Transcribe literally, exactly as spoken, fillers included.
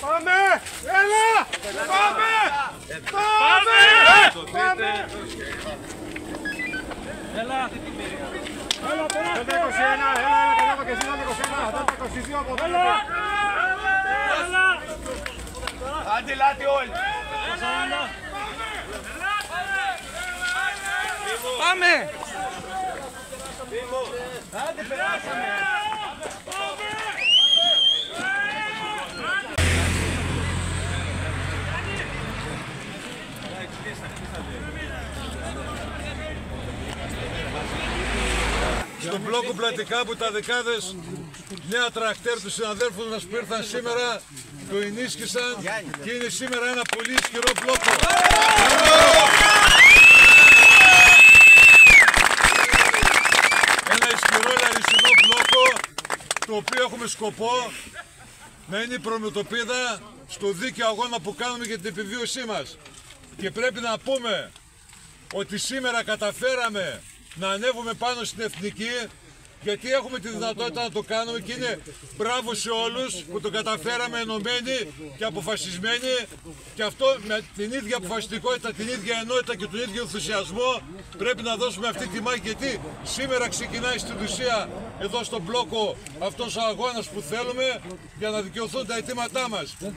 Πάμε! Έλα! Πάμε! Πάμε! Πάμε! Έλα! Έλα τώρα! Δέκα είκοσι ένα! Έλα, έλα, κατέβα και εσύ να είκοσι ένα! Δέκα είκοσι δύο από εδώ! Έλα! Έλα! Άντε λάτι όλοι! Πάμε! Άντε περάσαμε! Στον μπλόκο Πλατικάπου τα δεκάδες νέα τρακτέρ του συναδέλφου μας που ήρθαν σήμερα το ενίσχυσαν και είναι σήμερα ένα πολύ ισχυρό μπλόκο. Ένα ισχυρό λαρισινό μπλόκο το οποίο έχουμε σκοπό να είναι η προμετωπίδα στο δίκαιο αγώνα που κάνουμε για την επιβίωσή μας. Και πρέπει να πούμε ότι σήμερα καταφέραμε να ανέβουμε πάνω στην εθνική, γιατί έχουμε τη δυνατότητα να το κάνουμε και είναι μπράβο σε όλους που το καταφέραμε ενωμένοι και αποφασισμένοι, και αυτό με την ίδια αποφασιστικότητα, την ίδια ενότητα και τον ίδιο ενθουσιασμό πρέπει να δώσουμε αυτή τη μάχη, γιατί σήμερα ξεκινάει στην ουσία εδώ στον μπλόκο αυτός ο αγώνας που θέλουμε για να δικαιωθούν τα αιτήματά μας.